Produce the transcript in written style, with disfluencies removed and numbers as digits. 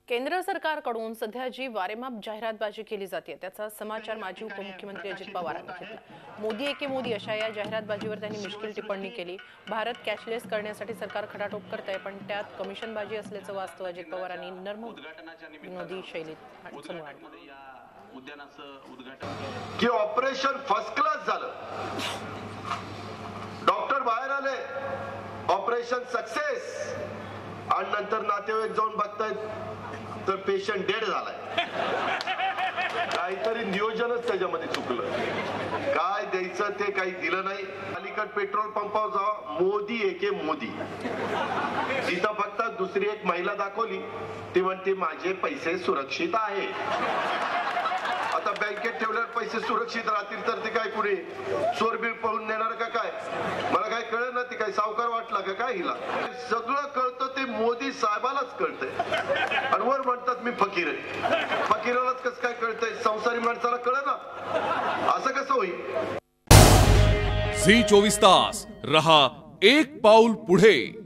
केंद्र सरकारकडून सध्या जी वारेमाप जाहिरातबाजी केली जाते त्याचा समाचार माजी उपमुख्यमंत्री अजित पवार यांनी घेतला। मोदी एके मोदी अशा या जाहिरातबाजीवर त्यांनी मिश्किल टिप्पणी केली। भारत कॅशलेस करण्यासाठी सरकार खटाटोप करतंय, पण त्यात कमिशनबाजी असल्याचं वास्तव अजित पवारांनी नर्म विनोदी शैलीत समोर आणलं। की ऑपरेशन फर्स्ट क्लास झालं, डॉक्टर बाहेर आले, ऑपरेशन सक्सेस, आणि नंतर नातेवाईक जाऊन बघतायत तर पेशंट डेड झालाय। काहीतरी नियोजनच त्याच्यामध्ये चुकलं, काय द्यायचं ते काही दिलं नाही। अलीकड पेट्रोल पंपावर जावा, मोदी एके मोदी, तिथं फक्त दुसरी एक महिला दाखवली, ती म्हणते माझे पैसे सुरक्षित आहे। आता बँकेत ठेवल्यावर पैसे सुरक्षित राहतील तर ते काय कुणी चोरबीर पळून नेणार का काय? मला काय कळलं ना, ती काय सावकार वाटला का काय? हिला सगळं कळतं, ते मोदी साहेबालाच कळतंय, आणि वर म्हणतात मी फकीर आहे। फकीरालाच कसं काय कळतंय, संसारी माणसाला कळलं ना, असं कसं होईल? झी 24 तास रहा एक पाऊल पुढे।